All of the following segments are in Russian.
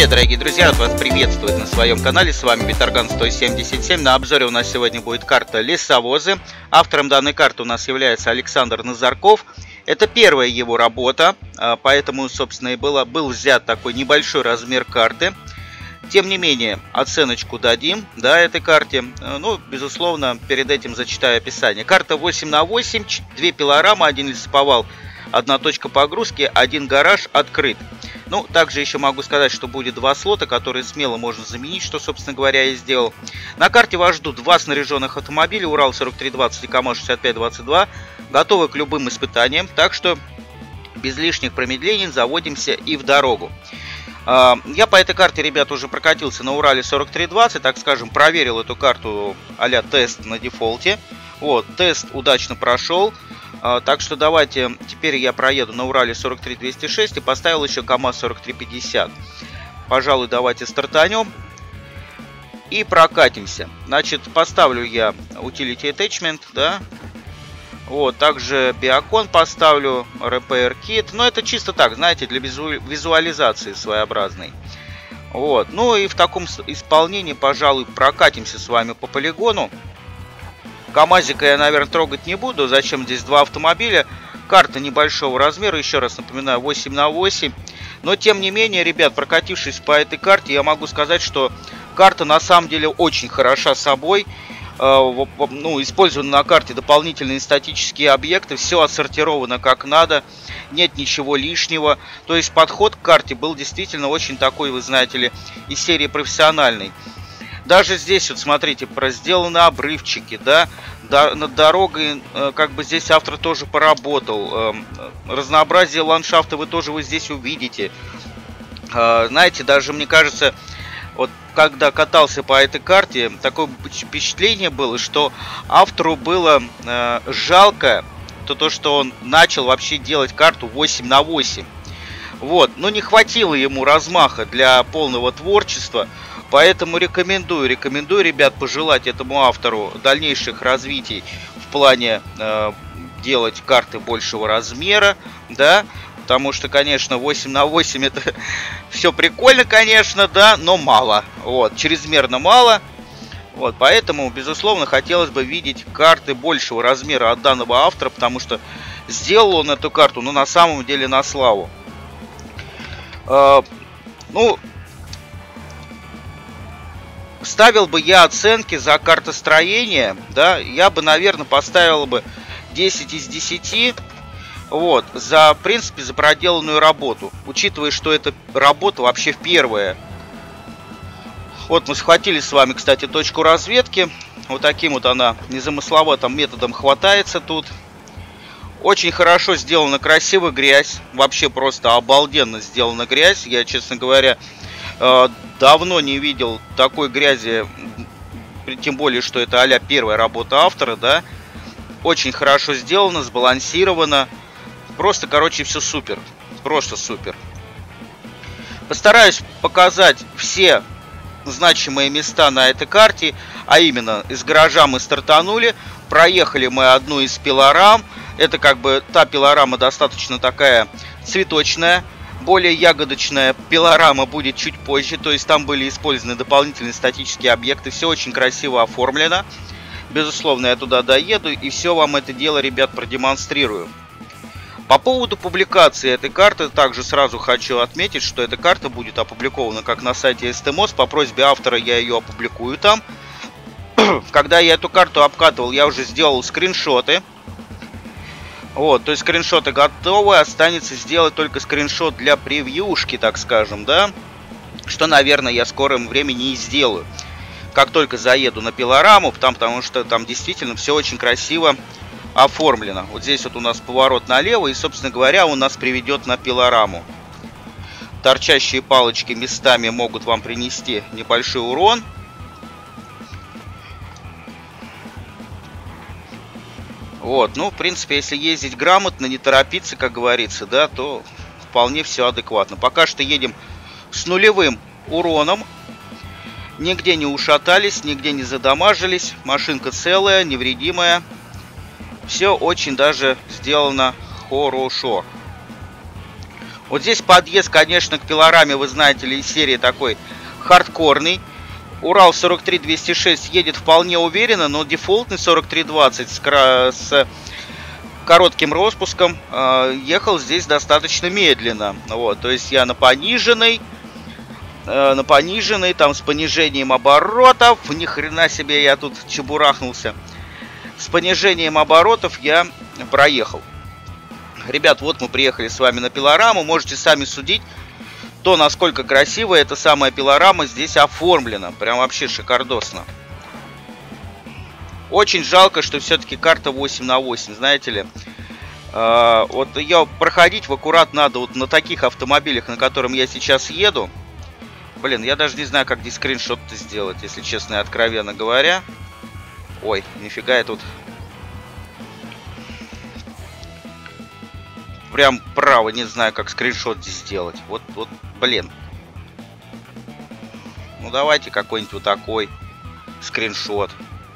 Привет, дорогие друзья, рад вас приветствовать на своем канале, с вами Виторган 177. На обзоре у нас сегодня будет карта Лесовозы. Автором данной карты у нас является Александр Назарков. Это первая его работа, поэтому, собственно, и был взят такой небольшой размер карты. Тем не менее, оценочку дадим, да, этой карте. Ну, безусловно, перед этим зачитаю описание. Карта 8 на 8, 2 пилорамы, 1 лесоповал, 1 точка погрузки, 1 гараж открыт. Ну, также еще могу сказать, что будет 2 слота, которые смело можно заменить, что, собственно говоря, я и сделал. На карте вас ждут 2 снаряженных автомобиля, Урал 4320 и КамАЗ 6522, готовы к любым испытаниям, так что без лишних промедлений заводимся и в дорогу. Я по этой карте, ребят, уже прокатился на Урале 4320, так скажем, проверил эту карту а-ля тест на дефолте. Вот, тест удачно прошел. Так что давайте, теперь я проеду на Урале 43206 и поставил еще КамАЗ 4350. Пожалуй, давайте стартанем и прокатимся. Значит, поставлю я Utility Attachment, да. Вот, также Биокон поставлю, Repair Kit. Но это чисто так, знаете, для визуализации своеобразной. Вот, ну и в таком исполнении, пожалуй, прокатимся с вами по полигону. КамАЗика я, наверное, трогать не буду. Зачем здесь 2 автомобиля? Карта небольшого размера, еще раз напоминаю, 8 на 8. Но, тем не менее, ребят, прокатившись по этой карте, я могу сказать, что карта на самом деле очень хороша собой. Ну, использованы на карте дополнительные статические объекты. Все отсортировано как надо. Нет ничего лишнего. То есть подход к карте был действительно очень такой, вы знаете ли, из серии профессиональный. Даже здесь, вот смотрите, сделаны обрывчики, да, над дорогой, как бы здесь автор тоже поработал. Разнообразие ландшафта вы тоже здесь увидите. Знаете, даже мне кажется, вот когда катался по этой карте, такое впечатление было, что автору было жалко то, что он начал вообще делать карту 8 на 8. Вот, но не хватило ему размаха для полного творчества. Поэтому рекомендую, ребят, пожелать этому автору дальнейших развитий в плане делать карты большего размера, да, потому что, конечно, 8 на 8 это все прикольно, конечно, да, но мало, вот, чрезмерно мало, вот, поэтому, безусловно, хотелось бы видеть карты большего размера от данного автора, потому что сделал он эту карту, ну, на самом деле, на славу. Ну, ставил бы я оценки за картостроение, да, я бы, наверное, поставил бы 10 из 10, вот, в принципе, за проделанную работу, учитывая, что эта работа вообще первая. Вот мы схватили с вами, кстати, точку разведки, вот таким вот она незамысловатым методом хватается тут. Очень хорошо сделана, красивая грязь, вообще просто обалденно сделана грязь, я, честно говоря, давно не видел такой грязи, тем более, что это а-ля первая работа автора, да. Очень хорошо сделано, сбалансировано. Просто, короче, все супер. Просто супер. Постараюсь показать все значимые места на этой карте. А именно, из гаража мы стартанули. Проехали мы одну из пилорам. Это как бы та пилорама достаточно такая цветочная. Более ягодочная пилорама будет чуть позже, то есть там были использованы дополнительные статические объекты, все очень красиво оформлено. Безусловно, я туда доеду и все вам это дело, ребят, продемонстрирую. По поводу публикации этой карты, также сразу хочу отметить, что эта карта будет опубликована как на сайте STMOS, по просьбе автора я ее опубликую там. Когда я эту карту обкатывал, я уже сделал скриншоты. Вот, то есть скриншоты готовы, останется сделать только скриншот для превьюшки, так скажем, да, что, наверное, я в скором времени и сделаю, как только заеду на пилораму, потому что там действительно все очень красиво оформлено. Вот здесь вот у нас поворот налево, и, собственно говоря, он нас приведет на пилораму. Торчащие палочки местами могут вам принести небольшой урон. Вот, ну, в принципе, если ездить грамотно, не торопиться, как говорится, да, то вполне все адекватно. Пока что едем с нулевым уроном. Нигде не ушатались, нигде не задамажились. Машинка целая, невредимая. Все очень даже сделано хорошо. Вот здесь подъезд, конечно, к пилораме, вы знаете ли, из серии такой хардкорный. Урал 43206 едет вполне уверенно, но дефолтный 4320 с коротким распуском ехал здесь достаточно медленно. Вот, то есть я на пониженной, там с понижением оборотов, ни хрена себе я тут чебурахнулся. С понижением оборотов я проехал. Ребят, вот мы приехали с вами на пилораму, можете сами судить, то, насколько красиво эта самая пилорама здесь оформлена. Прям вообще шикардосно. Очень жалко, что все-таки карта 8/8, знаете ли. Вот ее проходить в аккурат надо вот на таких автомобилях, на котором я сейчас еду. Блин, я даже не знаю, как здесь скриншот-то сделать, если честно и откровенно говоря. Ой, нифига я тут... Прям право не знаю, как скриншот здесь сделать. Вот, блин. Ну, давайте какой-нибудь вот такой скриншот.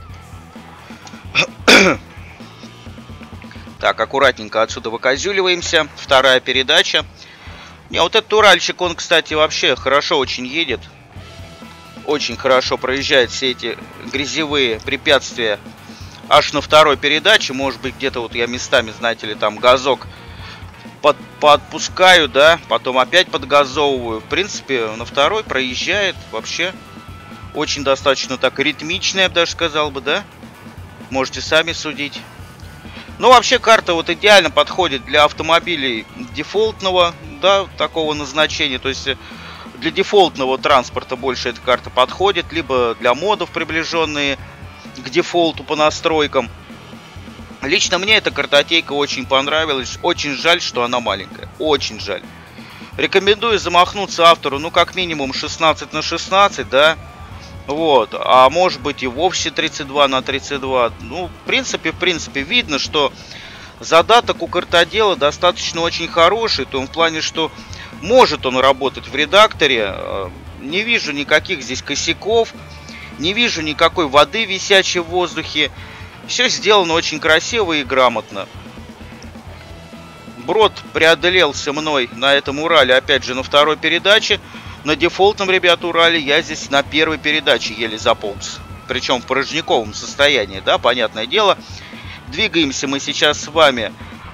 Так, аккуратненько отсюда выкозюливаемся. Вторая передача. Не, вот этот Уральчик, он, кстати, вообще хорошо очень едет. Очень хорошо проезжает все эти грязевые препятствия. Аж на второй передаче. Может быть, где-то вот я местами, знаете ли, там газок подпускаю, да, потом опять подгазовываю. В принципе, на второй проезжает вообще очень достаточно так ритмично, я бы даже сказал бы, да. Можете сами судить. Ну, вообще, карта вот идеально подходит для автомобилей дефолтного, да, такого назначения. То есть, для дефолтного транспорта больше эта карта подходит, либо для модов, приближенные к дефолту по настройкам. Лично мне эта картотека очень понравилась. Очень жаль, что она маленькая. Очень жаль. Рекомендую замахнуться автору, ну, как минимум 16/16, да. Вот. А может быть и вовсе 32/32. Ну, в принципе, видно, что задаток у картодела достаточно очень хороший. В том плане, что может он работать в редакторе. Не вижу никаких здесь косяков. Не вижу никакой воды, висячей в воздухе. Все сделано очень красиво и грамотно. Брод преодолелся мной на этом Урале, опять же, на второй передаче. На дефолтном, ребята, Урале я здесь на первой передаче еле заполз. Причем в порожниковом состоянии, да, понятное дело. Двигаемся мы сейчас с вами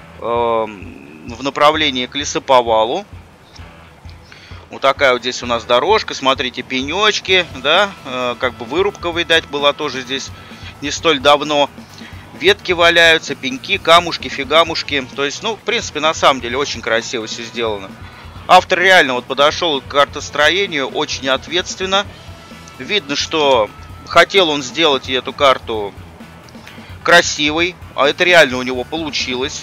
в направлении к лесоповалу. Вот такая вот здесь у нас дорожка. Смотрите, пенечки, да, как бы вырубка, видать, была тоже здесь не столь давно. Ветки валяются, пеньки, камушки, фигамушки. То есть, ну, в принципе, на самом деле очень красиво все сделано. Автор реально вот подошел к картостроению очень ответственно. Видно, что хотел он сделать эту карту красивой, а это реально у него получилось.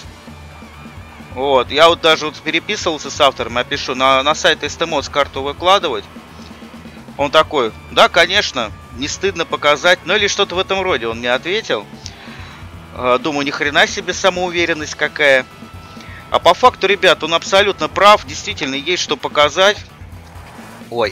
Вот, я вот даже вот переписывался с автором, я пишу, на сайт STMods карту выкладывать. Он такой, да, конечно, не стыдно показать, ну или что-то в этом роде, он мне ответил. Думаю, ни хрена себе самоуверенность какая. А по факту, ребят, он абсолютно прав, действительно есть что показать. Ой.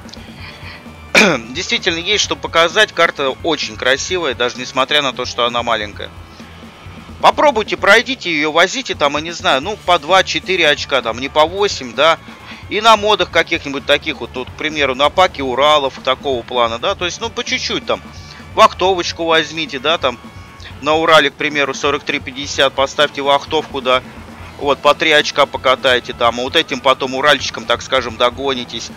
Действительно есть что показать, карта очень красивая, даже несмотря на то, что она маленькая. Попробуйте, пройдите ее, возите там, я не знаю, ну по 2-4 очка, там не по 8, да. И на модах каких-нибудь таких вот, к примеру, на паке Уралов такого плана, да. То есть, ну по чуть-чуть там, вахтовочку возьмите, да, там. На Урале, к примеру, 4350 поставьте вахтовку, да. Вот, по 3 очка покатайте там. А вот этим потом Уральчиком, так скажем, догонитесь.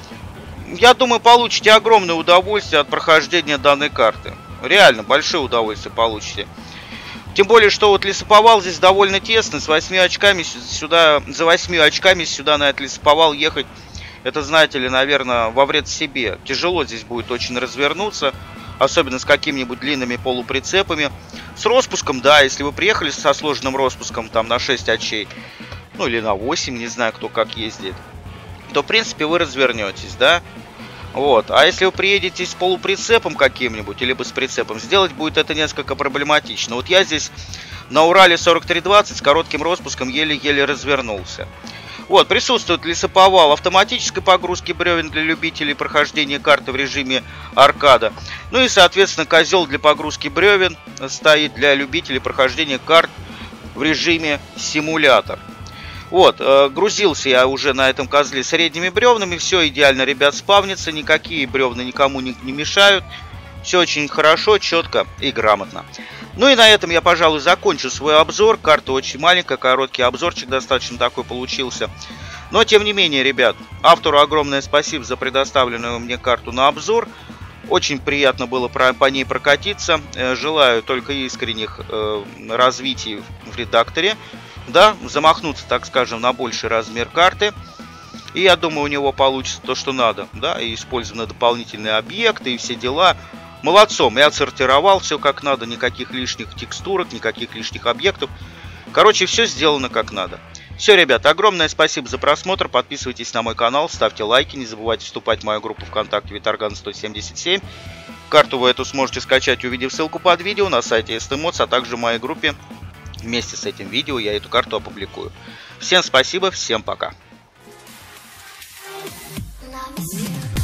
Я думаю, получите огромное удовольствие от прохождения данной карты. Реально, большое удовольствие получите. Тем более, что вот лесоповал здесь довольно тесно. С 8 очками сюда, за 8 очками сюда на этот лесоповал ехать, это, знаете ли, наверное, во вред себе. Тяжело здесь будет очень развернуться. Особенно с какими-нибудь длинными полуприцепами. С распуском, да, если вы приехали со сложным распуском там на 6 очей, ну или на 8, не знаю, кто как ездит, то, в принципе, вы развернетесь, да. Вот, а если вы приедете с полуприцепом каким-нибудь, либо с прицепом, сделать будет это несколько проблематично. Вот я здесь на Урале 4320 с коротким распуском еле-еле развернулся. Вот, присутствует лесоповал автоматической погрузки бревен для любителей прохождения карты в режиме аркада. Ну и, соответственно, козел для погрузки бревен стоит для любителей прохождения карт в режиме симулятор. Вот, грузился я уже на этом козле средними бревнами. Все идеально, ребят, спавнится. Никакие бревна никому не мешают. Все очень хорошо, четко и грамотно. Ну и на этом я, пожалуй, закончу свой обзор. Карта очень маленькая, короткий обзорчик достаточно такой получился. Но, тем не менее, ребят, автору огромное спасибо за предоставленную мне карту на обзор. Очень приятно было по ней прокатиться. Желаю только искренних развитий в редакторе. Да, замахнуться, так скажем, на больший размер карты. И я думаю, у него получится то, что надо. Да, и использованы дополнительные объекты и все дела. Молодцом, я отсортировал все как надо. Никаких лишних текстурок, никаких лишних объектов. Короче, все сделано как надо. Все, ребята, огромное спасибо за просмотр. Подписывайтесь на мой канал, ставьте лайки. Не забывайте вступать в мою группу ВКонтакте Виторган 177. Карту вы эту сможете скачать, увидев ссылку под видео на сайте STMods, а также в моей группе. Вместе с этим видео я эту карту опубликую. Всем спасибо, всем пока.